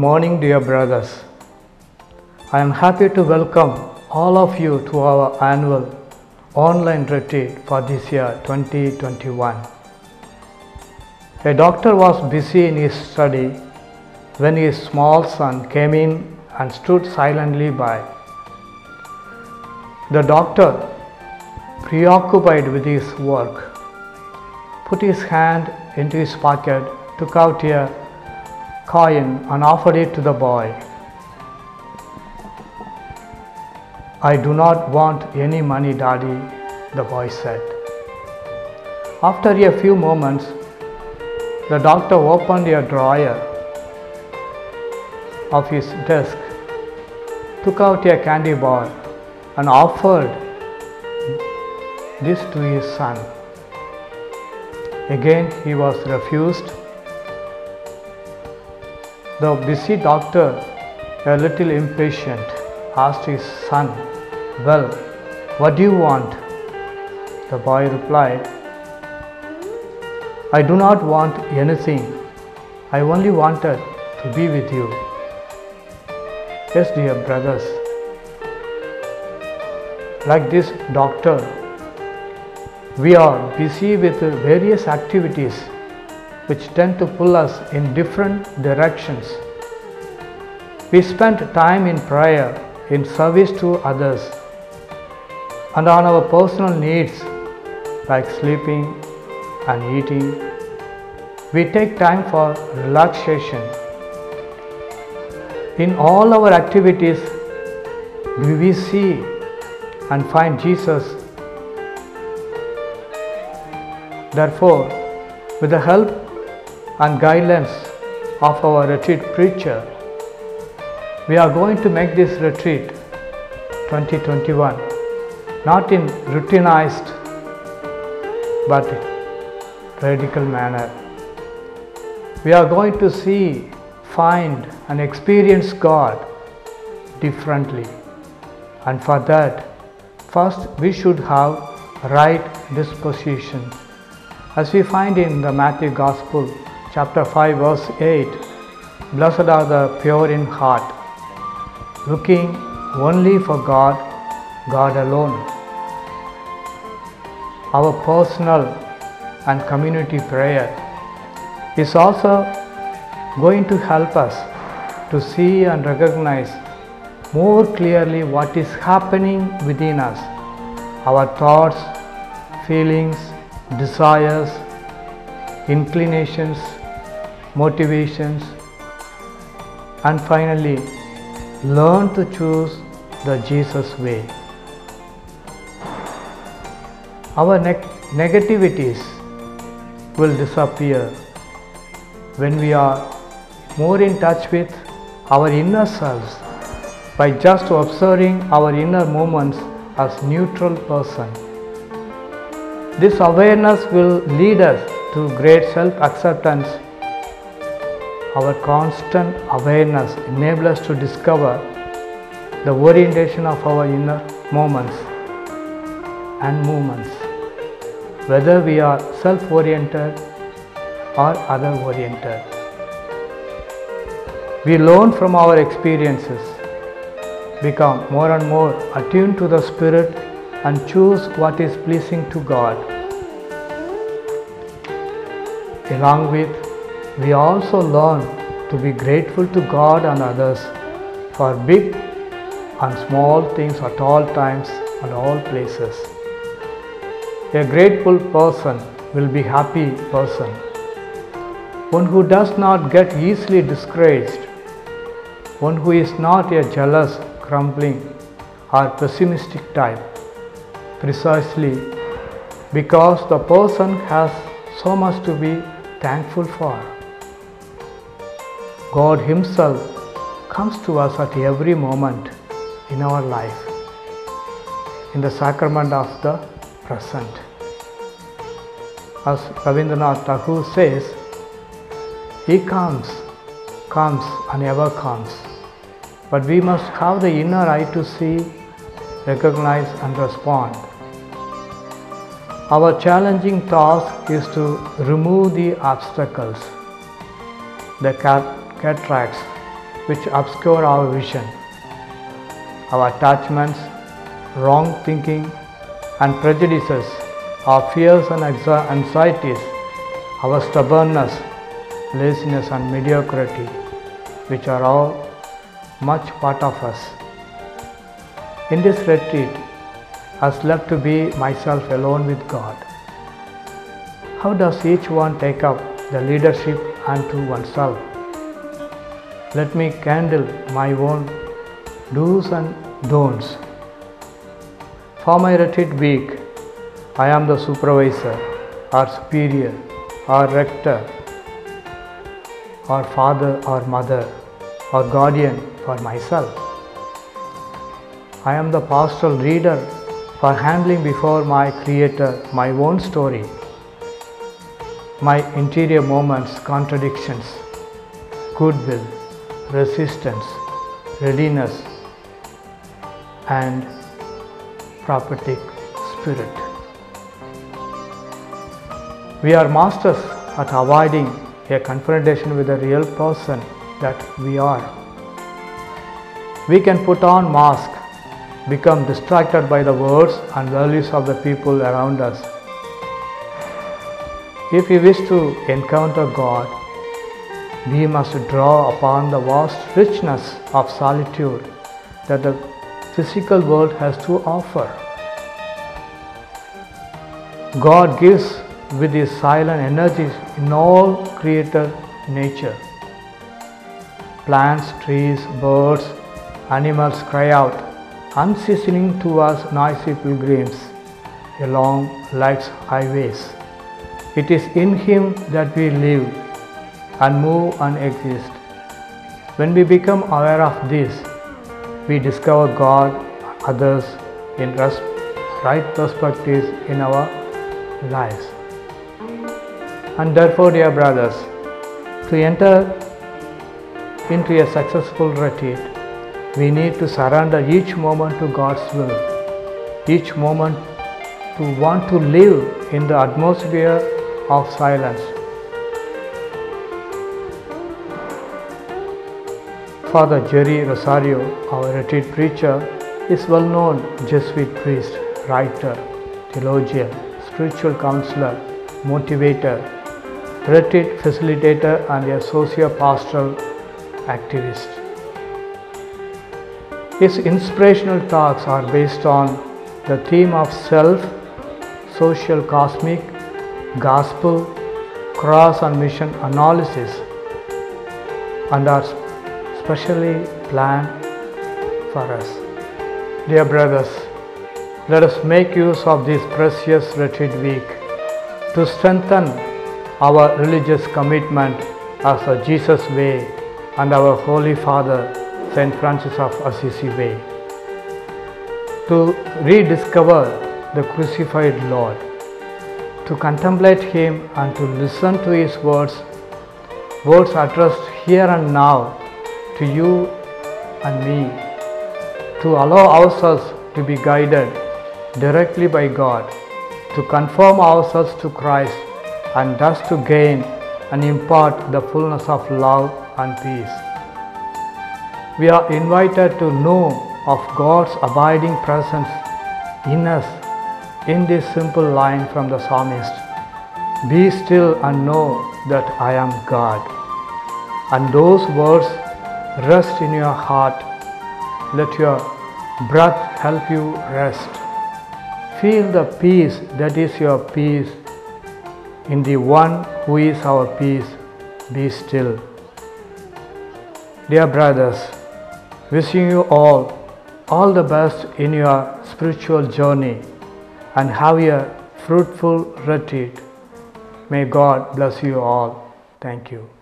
morning, dear brothers. I am happy to welcome all of you to our annual online retreat for this year 2021. A doctor was busy in his study when his small son came in and stood silently by. The doctor, preoccupied with his work, put his hand into his pocket, took out a coin and offered it to the boy. "I do not want any money, Daddy," the boy said. After a few moments, the doctor opened a drawer of his desk, took out a candy bar and offered this to his son. Again he was refused. The busy doctor, a little impatient, asked his son, "Well, what do you want?" The boy replied, "I do not want anything. I only wanted to be with you." Yes, dear brothers, like this doctor, we are busy with various activities which tend to pull us in different directions. We spend time in prayer, in service to others, and on our personal needs like sleeping and eating. We take time for relaxation. In all our activities, do we see and find Jesus? Therefore, with the help and guidance of our retreat preacher, we are going to make this retreat 2021 not in routinized but radical manner. We are going to see, find and experience God differently, and for that first we should have right disposition. As we find in the Matthew Gospel, chapter 5, verse 8, "Blessed are the pure in heart, looking only for God, God alone." Our personal and community prayer is also going to help us to see and recognize more clearly what is happening within us, our thoughts, feelings, desires, inclinations, motivations, and finally learn to choose the Jesus way. Our negativities will disappear when we are more in touch with our inner selves by just observing our inner movements as neutral person. This awareness will lead us to great self-acceptance. Our constant awareness enables us to discover the orientation of our inner moments and movements, whether we are self-oriented or other-oriented. We learn from our experiences, become more and more attuned to the Spirit, and choose what is pleasing to God. Along with, we also learn to be grateful to God and others for big and small things at all times and all places. A grateful person will be a happy person. One who does not get easily discouraged, one who is not a jealous, grumbling or pessimistic type, precisely because the person has so much to be thankful for. God Himself comes to us at every moment in our life, in the sacrament of the present. As Rabindranath Tagore says, He comes and ever comes. But we must have the inner eye to see, recognize and respond. Our challenging task is to remove the obstacles, the cataracts which obscure our vision, our attachments, wrong thinking and prejudices, our fears and anxieties, our stubbornness, laziness and mediocrity, which are all much part of us. In this retreat, I was left to be myself alone with God. How does each one take up the leadership unto oneself? Let me handle my own do's and don'ts. For my retreat week, I am the supervisor or superior or rector or father or mother or guardian for myself. I am the pastoral leader for handling before my Creator my own story, my interior moments, contradictions, goodwill, resistance, readiness, and prophetic spirit. We are masters at avoiding a confrontation with the real person that we are. We can put on masks, become distracted by the words and values of the people around us. If we wish to encounter God, we must draw upon the vast richness of solitude that the physical world has to offer. God gives with His silent energies in all created nature. Plants, trees, birds, animals cry out, unceasing to us noisy pilgrims along life's highways. It is in Him that we live and move and exist. When we become aware of this, we discover God, others in right perspectives in our lives. And therefore, dear brothers, to enter into a successful retreat, we need to surrender each moment to God's will, each moment to want to live in the atmosphere of silence. Father Jerry Rosario, our retreat preacher, is well-known Jesuit priest, writer, theologian, spiritual counselor, motivator, retreat facilitator and a socio-pastoral activist. His inspirational talks are based on the theme of self, social cosmic, gospel, cross and mission analysis and are specially planned for us. Dear brothers, let us make use of this precious retreat week to strengthen our religious commitment as the Jesus way and our Holy Father Saint Francis of Assisi way, to rediscover the crucified Lord, to contemplate Him and to listen to His words addressed here and now to you and me, to allow ourselves to be guided directly by God, to conform ourselves to Christ and thus to gain and impart the fullness of love and peace. We are invited to know of God's abiding presence in us in this simple line from the psalmist, "Be still and know that I am God." And those words rest in your heart. Let your breath help you rest. Feel the peace that is your peace in the one who is our peace. Be still. Dear brothers, wishing you all the best in your spiritual journey and have a fruitful retreat. May God bless you all. Thank you.